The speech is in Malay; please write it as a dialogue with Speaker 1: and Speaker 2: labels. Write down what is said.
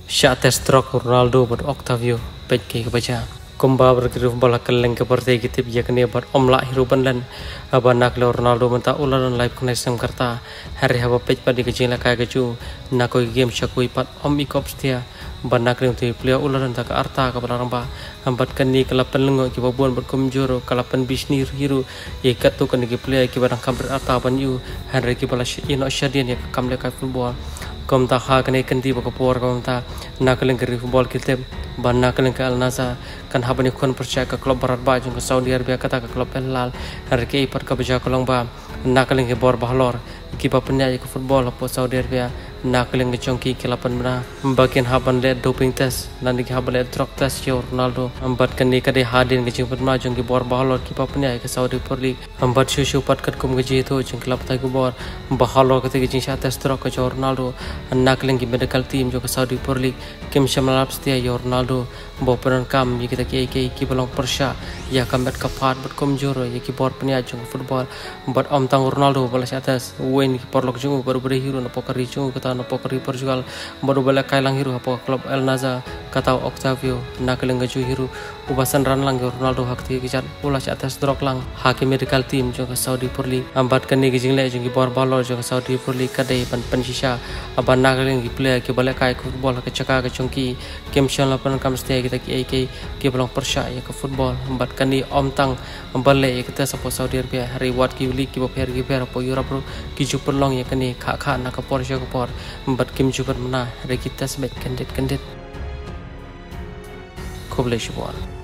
Speaker 1: Shates trok Ronaldo ber Octavio pejke kebaca kumba berkiru bola keleng ke partai kitip yakni ber omla hiru banlan abanak le Ronaldo menta ulan live kena sem karta hari haba pej padi kecil la kai kecu nakoi game syakui pat om ikop setia banak le tu player ulan tak arta ke baramba hambat kani kelapan lengo ki babuan berkomjoro kelapan bisni hiru ikat tu kani ki player ki barang kamber arta ban yu hari ki bala ino syadian ya kamle kai football kom ta ha kene kanti bakapor kom ta nakaleng keri football kita ban nakaleng ke Al Nassr kan habani kon percaya ke klub barat ba jung ke Saudi Arabia kata ke klub Al Hilal hari ke ipar ke beja kolong ba nakaleng ke bor bahlor kipa penyak ke football po Saudi Arabia nakaleng ke chongki ke lapan bena bagian haban le doping test dan di haban le drug test yo Ronaldo ambat kani kade hadin ke jung penma jung ke bor bahlor kipa penyak ke Saudi Pro League ambat shushu pat kat kum ke jitu jung klub ta ke bor bahlor ke jing test drug ke Ronaldo nakaleng ki medical team jo ke Saudi Pro League kim shamalap setia yo Ronaldo bo peran kam ye kita ki balong persya ya kamet kapat bet komjoro ye ki bor penyak jung football bat om tang Ronaldo balas atas wen ki porlok jung baru beri hero na pokari jung kata na pokari Portugal baru bala kailang hero apa klub Al Nassr kata Octavio nakaleng gaju hero ubasan ran lang Ronaldo hak ti kicat ulas atas drok lang hakim medical team jung ke Saudi Pro League ambat kani ki jingle jung ki bor balor jung ke Saudi Pro League kadai pan pensisa aban nakaleng ki player ki bala kai football ke caka ke chungki kim shal lapan kam setia kita ki balong persya ya ke football ambat kani om tang balle ya kita sapo Saudi Arabia reward ki league ki boper ki per po Europe ro ki jupur long ya kani kha na ke Porsche ke por ambat kim jupur mana re kita sebet kandet koble shibor